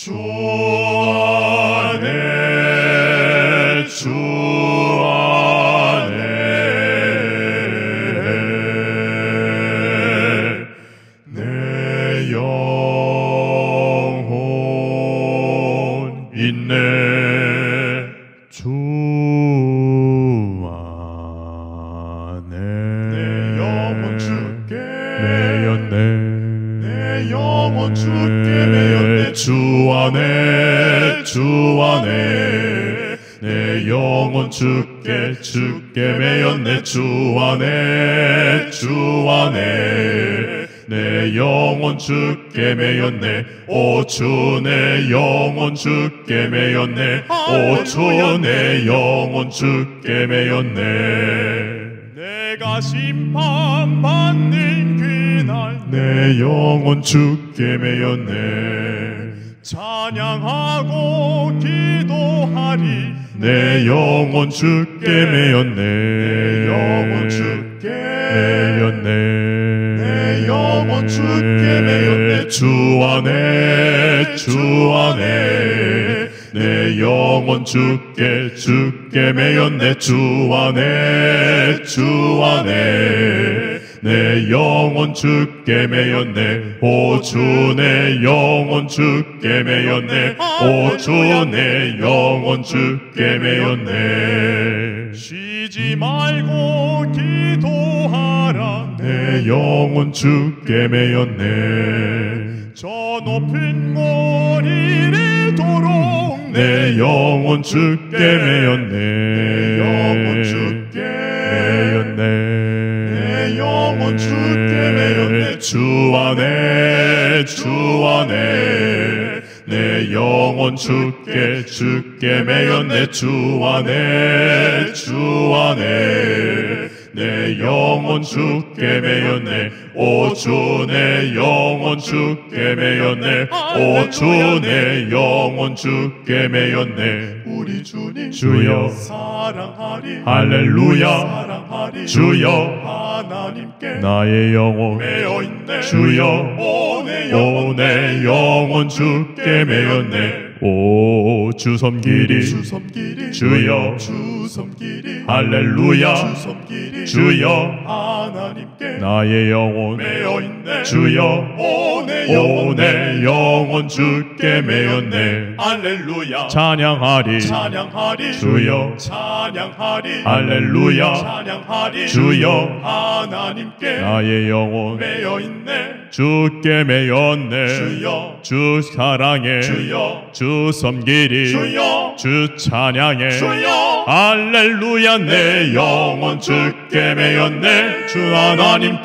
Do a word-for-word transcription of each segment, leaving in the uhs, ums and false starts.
주 안에 주 안에 내 영혼 있네. 주 안에 내 영혼 주께 매였네. 내 영혼 주께 매였네. 주 안에 주 안에 내 영혼 주께 주께 매였네. 주 안에 주 안에 내 영혼 주께 매였네. 오 주 내 영혼 주께 매였네. 오 주 내 영혼 주께 매였네. 내가 심판받는 그날 내 영혼 주께 매였네. 찬양하고 기도하리. 내 영혼 주께 매였네. 내 영혼 주께 매였네. 내 영혼 주께 매였네. 주 안에 주 안에 내 영혼 주께 주께 매였네. 주 안에 주 안에 내 영혼 주께 매였네. 오 주 내 영혼 주께 매였네. 오 주 내 영혼 주께 매였네. 쉬지 말고 기도하라. 내 영혼 주께 매였네. 저 높은 머리를 도록 내 영혼 주께 매였네. 내 영혼 주께 매였네. 내 영혼 주께 매였네. 주 안에 주 안에 내 영혼 주께 주께 매였네. 주 안에 주 안에 내 영혼 주께 매였네. 오 주 내 영혼 주께 매였네. 오 주 내 영혼 주께 매였네. 우리 주님 주여 사랑하리. 할렐루야. 사랑하리. 주여 하나님께 나의 영혼 매여있네. 주여 오 내 오 영혼 내 영혼 주께 매였네. 오 주 섬기리. 주 섬기리. 주여 주 섬기리. 할렐루야. 주 섬기리. 주여 하나님께 나의 영혼 매여있네. 주여 오 내 오 영혼 내 영혼 주께 매였네. 할렐루야. 찬양하리. 찬양하리. 주여 찬양하리. 할렐루야. 찬양하리. 주여 하나님께 나의 영혼 매여있네. 주께 매였네. 주여 주 사랑해. 주여 주 섬기리. 주여 주 찬양해. 주여 할렐루야. 내 영혼 주께 매였네. 주 하나님께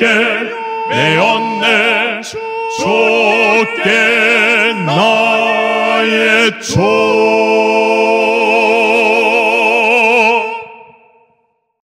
매였네. 주께 나의 종